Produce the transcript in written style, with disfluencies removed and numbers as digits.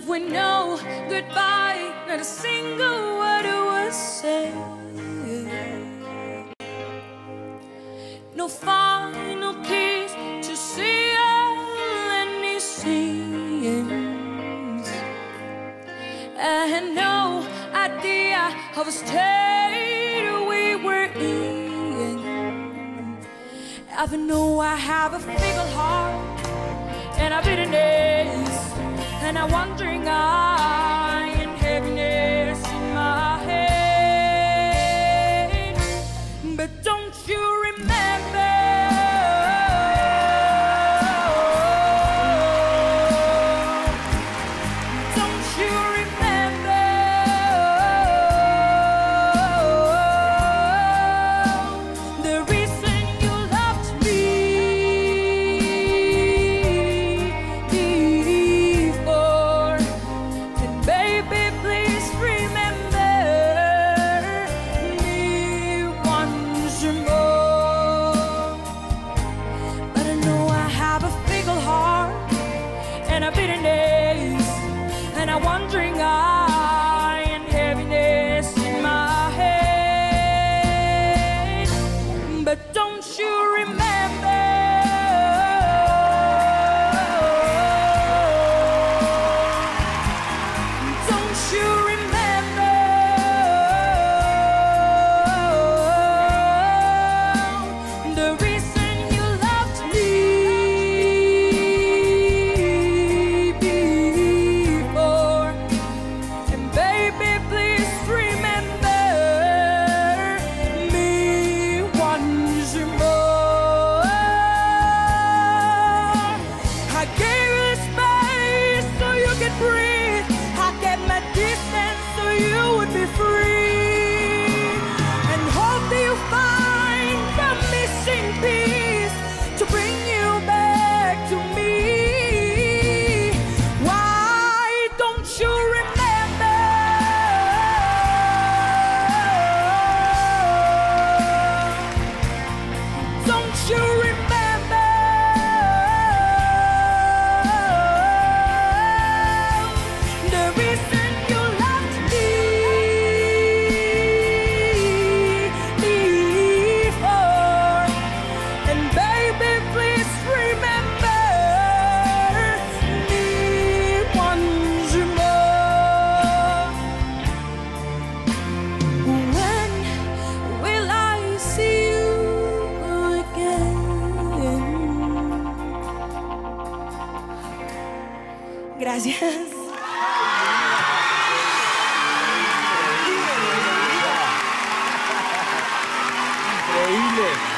left with no goodbye, not a single word was said. No final kiss to seal any scenes, and no idea of a state we were in. Even though I have a fickle heart and a bitterness, and I'm wondering and heaviness in my head. But don't you remember? Don't you remember the reason you loved me before? And baby, please remember me once more. But I know I have a fickle heart and a bitterness, and I'm wondering and heaviness in my head. But don't you remember? Don't you remember the reason you loved me before? And baby, please remember me once more. I gave you space so you could breathe. I kept my distance so you would be free, and hope that you find the missing piece to bring you back to me. Why don't you remember? Don't you remember the reason you loved me before? And baby, please remember me once more. When will I see you again? Gracias. Increíble.